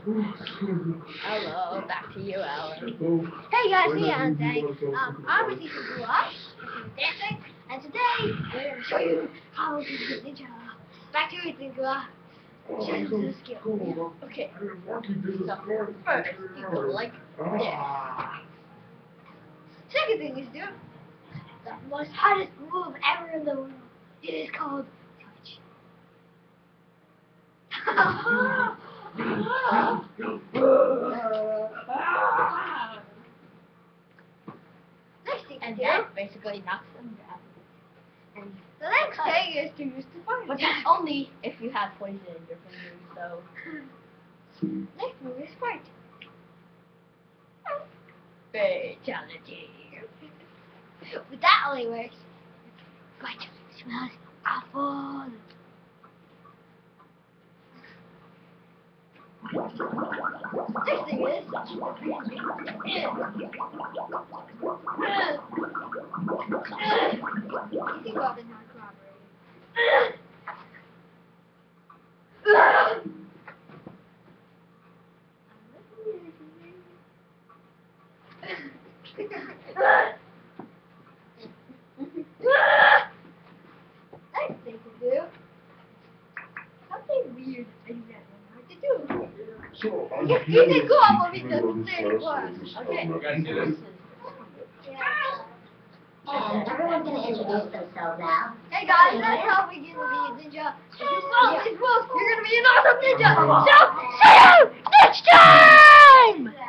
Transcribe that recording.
Hello, back to you, Alan. Hey guys, me Alan today. I'm with Ethan Blue Up, dancing, and today we're going to show you how to do ninja. Back to Ethan Blue Up. Show you the skill. Okay, so first you go like this. Second thing is do the most hardest move ever in the world. It is called touch. Next thing And to do, that basically knocks them down. and the next thing is to use the fire. But that's only if you have poison in your fingers, so. Next move is fight. Fatality. But that only works. But it smells awful. Next thing is you think about the not Next thing to do, something weird I do not know how to do. You can go up with the third class. Okay. Everyone's going to introduce themselves now. Hey guys, that's how we get to be a ninja. If you follow these rules, you're going to be an awesome ninja. So, see you next time!